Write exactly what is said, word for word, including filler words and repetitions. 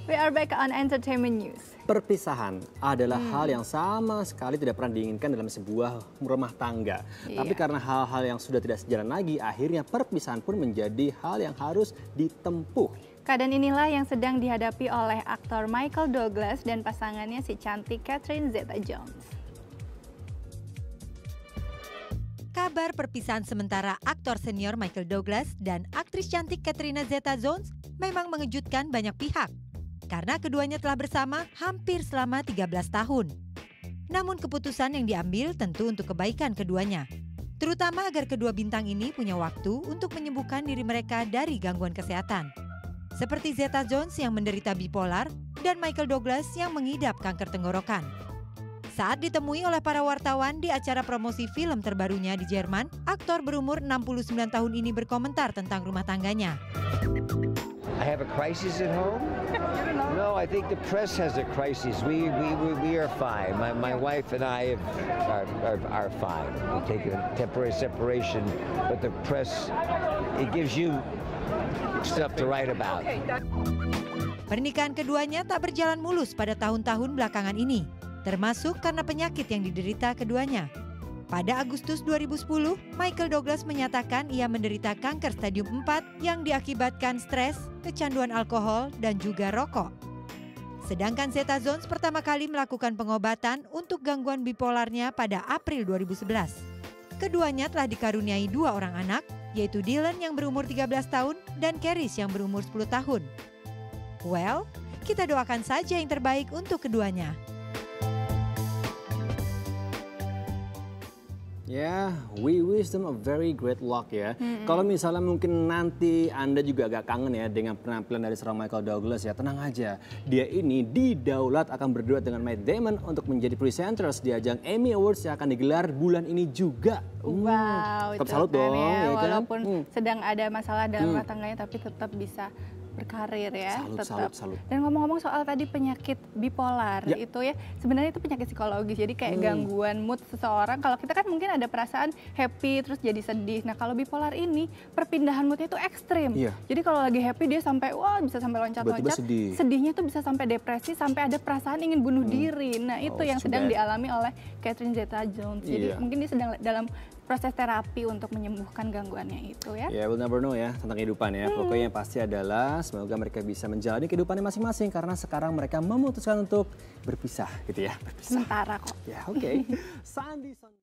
We are back on Entertainment News. Perpisahan adalah hmm. hal yang sama sekali tidak pernah diinginkan dalam sebuah rumah tangga. Iya. Tapi karena hal-hal yang sudah tidak sejalan lagi, akhirnya perpisahan pun menjadi hal yang harus ditempuh. Keadaan inilah yang sedang dihadapi oleh aktor Michael Douglas dan pasangannya si cantik Catherine Zeta-Jones. Kabar perpisahan sementara aktor senior Michael Douglas dan aktris cantik Catherine Zeta-Jones memang mengejutkan banyak pihak. Karena keduanya telah bersama hampir selama tiga belas tahun. Namun keputusan yang diambil tentu untuk kebaikan keduanya. Terutama agar kedua bintang ini punya waktu untuk menyembuhkan diri mereka dari gangguan kesehatan. Seperti Zeta-Jones yang menderita bipolar dan Michael Douglas yang mengidap kanker tenggorokan. Saat ditemui oleh para wartawan di acara promosi film terbarunya di Jerman, aktor berumur enam puluh sembilan tahun ini berkomentar tentang rumah tangganya. I have a crisis at home? No, I think the press has a crisis. We we we, we are fine. My my wife and I have, are, are are fine. We take a temporary separation, but the press, it gives you stuff to write about. Pernikahan keduanya tak berjalan mulus pada tahun-tahun belakangan ini, termasuk karena penyakit yang diderita keduanya. Pada Agustus dua ribu sepuluh, Michael Douglas menyatakan ia menderita kanker stadium empat yang diakibatkan stres, kecanduan alkohol, dan juga rokok. Sedangkan Zeta-Jones pertama kali melakukan pengobatan untuk gangguan bipolarnya pada April dua ribu sebelas. Keduanya telah dikaruniai dua orang anak, yaitu Dylan yang berumur tiga belas tahun dan Charis yang berumur sepuluh tahun. Well, kita doakan saja yang terbaik untuk keduanya. Ya, yeah, we wish them a very great luck ya. Mm-hmm. Kalau misalnya mungkin nanti Anda juga agak kangen ya dengan penampilan dari seorang Michael Douglas ya, tenang aja. Dia ini didaulat akan berduet dengan Matt Damon untuk menjadi presenters di ajang Emmy Awards yang akan digelar bulan ini juga. Wow, tetap itu salut dong, ya, ya kan? Walaupun hmm. sedang ada masalah dalam hmm. rumah tangganya, tapi tetap bisa berkarir ya, salut, tetap. Salut, salut. Dan ngomong-ngomong soal tadi penyakit bipolar ya. Itu ya, sebenarnya itu penyakit psikologis. Jadi kayak hmm. gangguan mood seseorang. Kalau kita kan mungkin ada perasaan happy terus jadi sedih. Nah kalau bipolar ini perpindahan moodnya itu ekstrim. Ya. Jadi kalau lagi happy dia sampai wah bisa sampai loncat-loncat. Sedih. Sedihnya tuh bisa sampai depresi, sampai ada perasaan ingin bunuh hmm. diri. Nah itu oh, yang sedang bad. dialami oleh Catherine Zeta-Jones. Jadi yeah. mungkin dia sedang dalam proses terapi untuk menyembuhkan gangguannya itu ya. Ya, yeah, we'll never know ya tentang kehidupan ya. Hmm. Pokoknya yang pasti adalah semoga mereka bisa menjalani kehidupannya masing-masing karena sekarang mereka memutuskan untuk berpisah gitu ya. Berpisah. Sementara kok. Ya, oke. Okay.